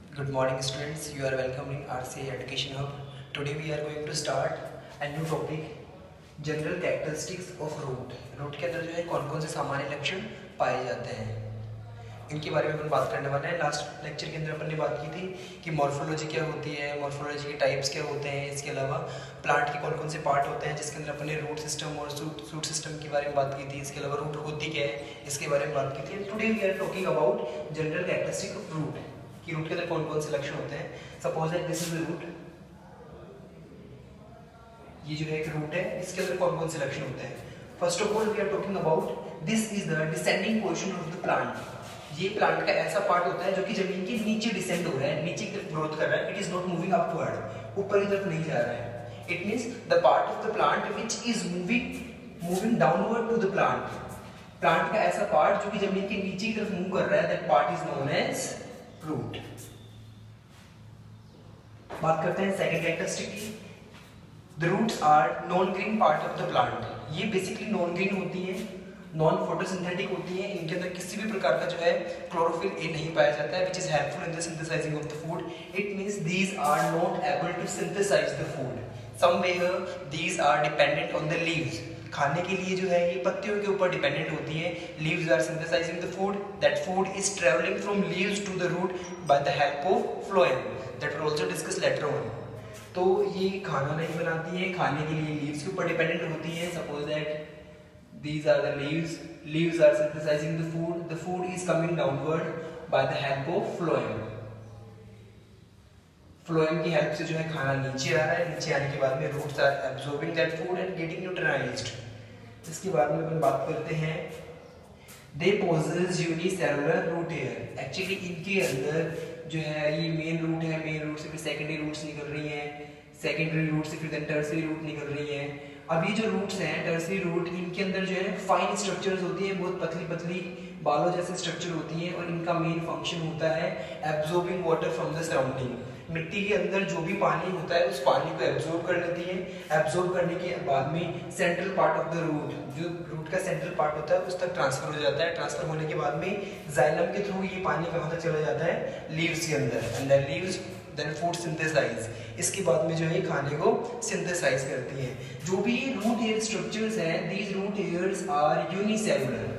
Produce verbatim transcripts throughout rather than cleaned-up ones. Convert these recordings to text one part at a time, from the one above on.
Good morning students, you are welcome in R C A Education Hub. Today we are going to start a new topic, General Characteristics of Root. Root के अंदर जो है कौन कौन से सामान्य लक्षण पाए जाते हैं, इनके बारे में अपन बात करने वाले हैं। लास्ट लेक्चर के अंदर अपन ने बात की थी कि मॉर्फोलॉजी क्या होती है, मॉर्फोलॉजी के टाइप्स क्या होते हैं, इसके अलावा प्लांट के कौन कौन से पार्ट होते हैं, जिसके अंदर अपन ने रूट सिस्टम और सूट सूट सिस्टम के बारे में बात की थी। इसके अलावा रूट होती क्या है, इसके बारे में बात की थी। Today we are talking about general characteristic of root, कि रूट के अंदर कौन कौन से लक्षण होते हैं। Suppose that this is the root, ये जो है एक रूट है, इसके अंदर कौन कौन से लक्षण होते हैं। First of all we are talking about this is the descending portion of the plant. ये प्लांट का ऐसा पार्ट होता है जो कि जमीन के नीचे डिसेंड हो रहा है, नीचे की तरफ ग्रोथ कर रहा है। It is not moving upward, ऊपर की तरफ नहीं जा रहा है। It means the part of the plant which is moving moving downward to the plant. Plant का ऐसा पार्ट जो कि जमीन के नीचे की तरफ मूव कर रहा है, that part is known as root. बात करते हैं सेकंड कैरेक्टरिस्टिक की। The roots are non green part of the plant. ये बेसिकली नॉन ग्रीन होती है, नॉन फोटोसिंथेटिक होती है। इनके अंदर किसी भी प्रकार का जो है क्लोरोफिल ए नहीं पाया जाता है, which is helpful in the synthesising of the food. It means these are not able to synthesise the food. Somewhere these are dependent on the leaves. खाने के लिए जो है ये पत्तियों के ऊपर डिपेंडेंट होती है। Leaves are synthesising the food, that food is travelling from leaves to the root by the help of phloem, that will also discuss later on. तो ये खाना नहीं बनाती है, खाने के लिए लीव्स के ऊपर डिपेंडेंट होती है। Suppose that these are the leaves, leaves are synthesizing the food, the food is coming downward by the help of phloem. Phloem की हेल्प से जो है खाना नीचे आ रहा है, नीचे आने के बाद में roots are absorbing that food and getting neutralised. इसके बाद में अपन बात करते हैं they possess unicellular root hair. Actually इनके अंदर जो है ये मेन रूट है, मेन रूट से फिर सेकेंडरी रूट्स निकल रही हैं, सेकेंडरी रूट से फिर टर्सरी रूट निकल रही हैं। अब ये जो रूट्स हैं टर्सरी रूट, इनके अंदर जो है फाइन स्ट्रक्चर्स होती है, बहुत पतली पतली बालों जैसे स्ट्रक्चर होती हैं, और इनका मेन फंक्शन होता है absorbing water from the surrounding. मिट्टी के अंदर जो भी पानी होता है उस पानी को एब्जॉर्ब कर लेती है। एब्जॉर्ब करने के बाद में central part of the root, जो रूट का सेंट्रल पार्ट होता है उस तक ट्रांसफर हो जाता है। ट्रांसफर होने के बाद में जाइलम के थ्रू ये पानी कहाँ तक चला जाता है, लीव्स के अंदर, and the leaves then food synthesise. इसके बाद में जो है खाने को सिंथेसाइज करती है। जो भी रूट हेयर स्ट्रक्चर्स हैं, these root hairs are unicellular.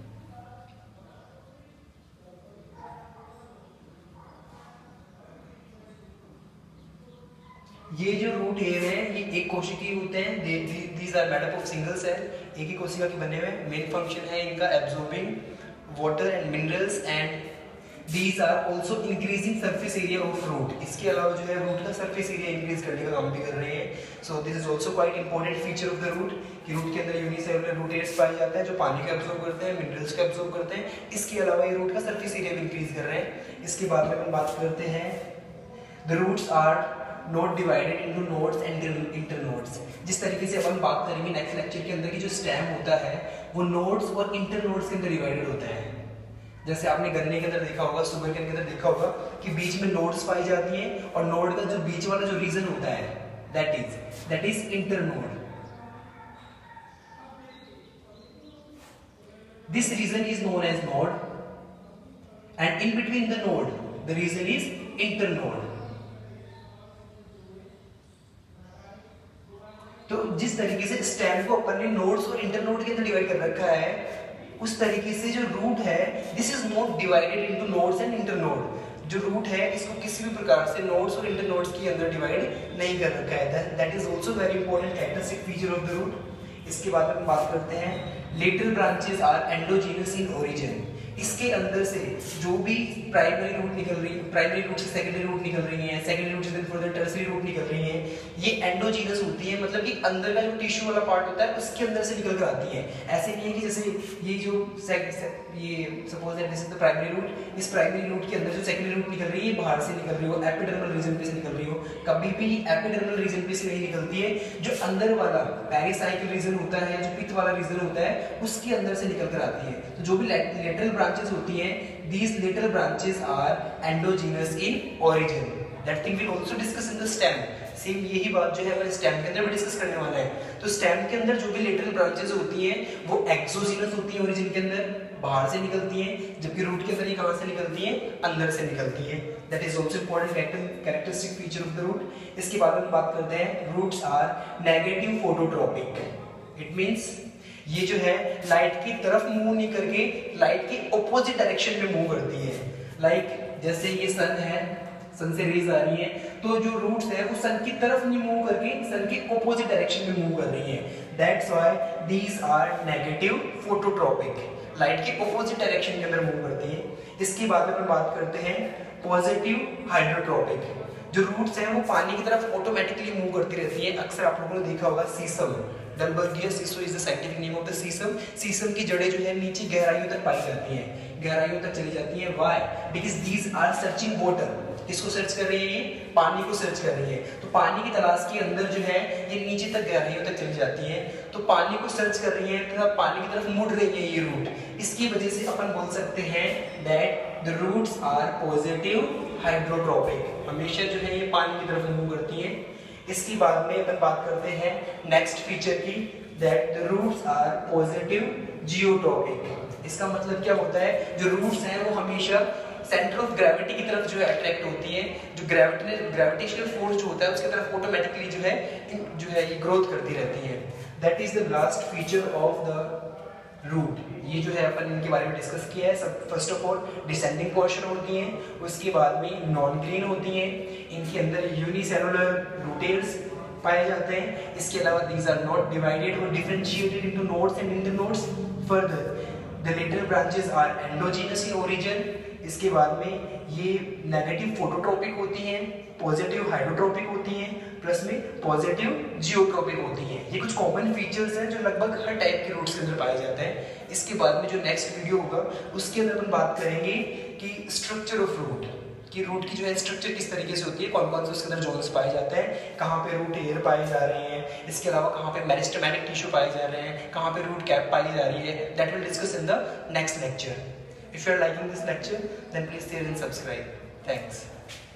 ये जो रूट हेयर है ये एक कोशिकीय होते हैं, these are made up of single cell, एक ही कोशिका के बने हुए। मेन फंक्शन है इनका absorbing water and minerals, and These are also increasing surface area of root. इसके अलावा जो है रूट का surface area increase करने का काम भी कर रहे हैं। So this is also quite important feature of the root, कि रूट के अंदर यूनिसेलुलर रूट हेयर्स पाए जाते हैं जो पानी को एब्जॉर्ब करते हैं, मिनरल्स को एब्जॉर्ब करते हैं। इसके अलावा ये रूट का surface area भी increase कर रहे हैं। इसके बाद में अपन बात करते हैं the roots are not divided into nodes and internodes। जिस तरीके से अपन बात करेंगे नेक्स्ट लेक्चर के अंदर कि जो स्टेम होता है वो नोड्स और इंटरनोड्स के अंदर डिवाइडेड होता है। जैसे आपने गन्ने के अंदर देखा होगा, शुगर के अंदर देखा होगा कि बीच में नोड्स पाई जाती हैं, और नोड का जो बीच वाला जो रीजन होता है that is that is internode. This region is known as node, and in between the node the region is internode. तो जिस तरीके से स्टेम को अपन ने नोड्स और इंटरनोड के अंदर डिवाइड कर रखा है, उस तरीके से जो रूट है this is not divided into nodes and internode. जो रूट है इसको किसी भी प्रकार से नोड्स और इंटरनोड्स के अंदर डिवाइड नहीं कर रखा है। That is also very important characteristic feature of the root. इसके बाद हम बात करते हैं lateral branches are endogenous in origin. इसके अंदर से जो भी प्राइमरी रूट निकल रही है, प्राइमरी रूट से सेकेंडरी रूट निकल रही है, सेकेंडरी रूट से फर्दर टर्सरी रूट निकल रही है, ये एंडोजीनस होती है। मतलब कि अंदर का जो टिश्यू वाला पार्ट होता है उसके अंदर से निकल कर आती है। ऐसे नहीं है कि जैसे ये जो ये suppose that this is the primary root, इस प्राइमरी रूट के अंदर जो सेकेंडरी रूट निकल रही है बाहर से निकल रही हो, एपिडर्मल रीजन पे से निकल रही हो। कभी भी एपिडर्मल रीजन पे से नहीं निकलती है। जो अंदर वाला पेरिसाइकिल रीजन होता है, जो पित्त वाला रीजन होता है, उसके अंदर से निकल कर आती है। तो जो भी लेटरल ब्रांचेस होती हैं, these lateral branches are endogenous in origin. That thing we'll also discuss in the stem. Same यही बात जो है अपन स्टेम के अंदर भी डिस्कस करने वाला है। तो स्टेम के अंदर जो भी लेटरल ब्रांचेस होती हैं वो एक्सोजीनस होती हैं ओरिजिन के अंदर, बाहर से निकलती हैं, जबकि रूट के अंदर ये कहाँ से निकलती हैं, अंदर से निकलती हैं। That is also important characteristic feature of the root. इसके बाद हम बात करते हैं roots are negative phototropic. It means ये जो है लाइट की तरफ मूव नहीं करके लाइट के ऑपोजिट डायरेक्शन में मूव करती है। लाइक like, जैसे ये सन है, सन से रेज आ रही है, तो जो रूट्स है वो सन की तरफ नहीं मूव करके सन के ऑपोजिट डायरेक्शन में मूव कर रही है। That's why these are negative phototropic, light के ऑपोजिट डायरेक्शन के अंदर मूव करती है। इसके बाद में बात करते हैं पॉजिटिव हाइड्रोट्रॉपिक। जो रूट्स हैं वो पानी की तरफ ऑटोमेटिकली मूव करती रहती है। अक्सर आप लोगों ने देखा होगा shisham, Dalbergia sissoo is the scientific name of the shisham. Shisham की जड़ें जो है नीचे गहराइयों तक पाई जाती हैं, गहराइयों तक चली जाती हैं। Why? Because these are searching water. किसको सर्च कर रही है? पानी को सर्च कर रही है। तो पानी की तलाश के अंदर जो है ये नीचे तक गहराइयों तक चली जाती है, तो पानी को सर्च कर रही है तथा पानी की तरफ मुड़ रही है ये रूट। इसकी वजह से अपन बोल सकते हैं that the roots are positive hydrotropic. हमेशा जो है ये पानी की तरफ मूव करती है। इसके बाद में अपन बात करते हैं नेक्स्ट फीचर की, that the roots are positive geotropic. इसका मतलब क्या होता है? जो रूट्स हैं वो हमेशा सेंटर ऑफ ग्रेविटी की तरफ जो है अट्रैक्ट होती है। जो ग्रेविटी ग्रेविटेशनल फोर्स जो होता है उसकी तरफ ऑटोमेटिकली जो है जो है ये ग्रोथ करती रहती है। That is the last feature of the root. ये जो है अपन इनके बारे में डिस्कस किया है। सब first of all descending portion होती हैं, उसके बाद में नॉन ग्रीन होती हैं, इनके अंदर यूनिसेलुलर रूटेल्स पाए जाते हैं। इसके अलावा दीज आर नॉट डिवाइडेड और differentiated into nodes and internodes. Further the later branches are endogenous in origin. इसके बाद में ये नेगेटिव फोटोट्रॉपिक होती हैं, पॉजिटिव हाइड्रोट्रॉपिक होती हैं, प्लस में पॉजिटिव जियोट्रॉपिक होती हैं। ये कुछ कॉमन फीचर्स हैं जो लगभग हर टाइप के रूट्स के अंदर पाए जाते हैं। इसके बाद में जो नेक्स्ट वीडियो होगा उसके अंदर हम बात करेंगे कि स्ट्रक्चर ऑफ रूट, कि रूट की जो है स्ट्रक्चर किस तरीके से होती है, कौन कौन से उसके अंदर जोन्स पाए जाते हैं, कहाँ पे रूट एयर पाए जा रहे हैं, इसके अलावा कहाँ पे मेरिस्टेमेटिक टिश्यू पाए जा रहे हैं, कहाँ पे रूट कैप पाई जा रही है। That will discuss in the next lecture. If you are liking this lecture, then please share and subscribe. Thanks.